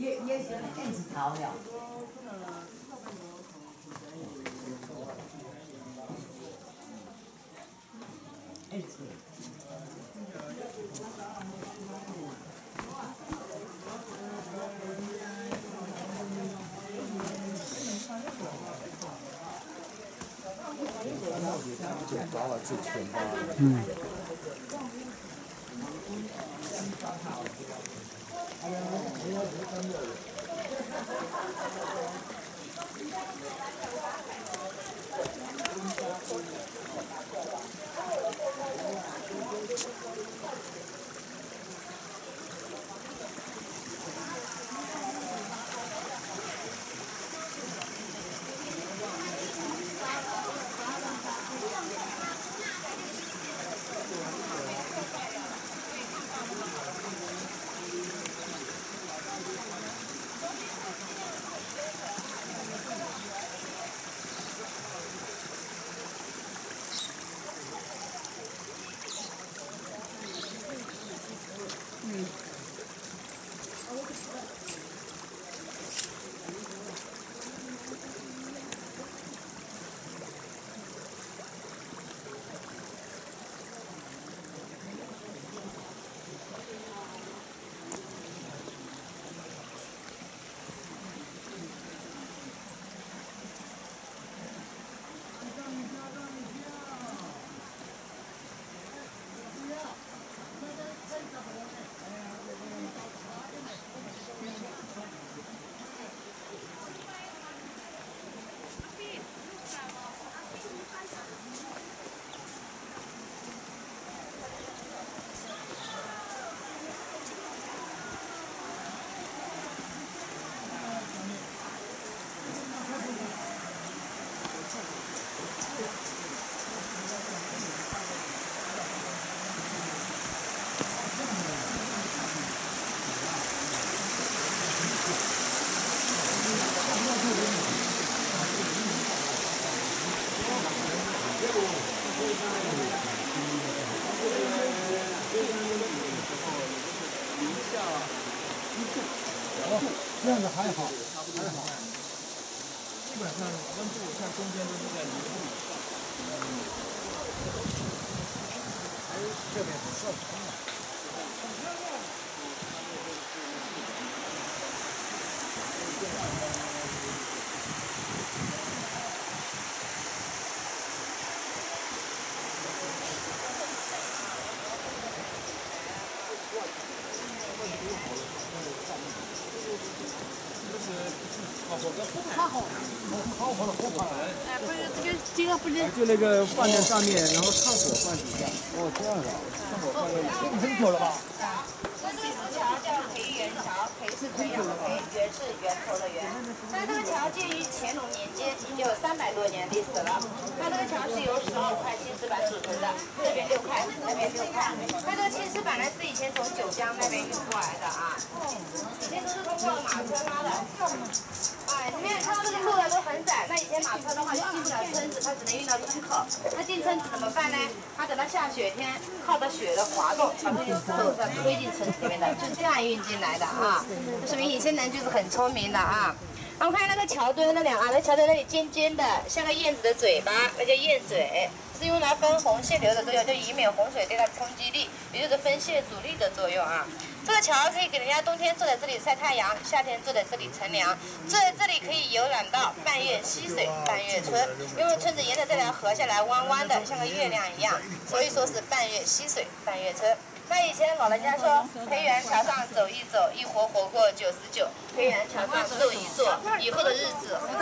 也是电子潮了。 嗯。 这样子还好，还好。基本上温度像中间都是在0度以上。还有这边很热。烤火的火盘。 哎，不是这个不是。 就那个放在上面，然后炭火放底下。哦，这样的。炭火放在很久了吧？ 这桥叫培元桥，培是培养的培，元是源头的源。它这个桥建于乾隆年间，已经有300多年历史了。它这个桥是由12块青石板组成的，这边6块，那边6块。它这个青石板呢是以前从九江那边运过来的啊，以前都是通过马车拉的。哎，你们看到这个路呢都很窄，那以前马车的话就进不了村子，它只能运到村口。那进村子怎么办呢？它等到下雪天，靠着雪的滑动，把这些土再推进村子里面的，就这样运进来的啊。这说明以前人就是很聪明的啊。我们看那个桥墩，那桥墩那里尖尖的，像个燕子的嘴巴，那叫燕嘴，是用来分洪泄流的作用，就以免洪水对它的冲击力，也就是分泄阻力的作用啊。这个桥可以给人家冬天坐在这里晒太阳，夏天坐在这里乘凉。坐在这里可以游览到半月溪水半月村，因为村子沿着这条河下来弯弯的，像个月亮一样，所以说是半月溪水半月村。那以前老人家说，培元桥上走一走，一活活过99；培元桥上坐一坐，以后的日子很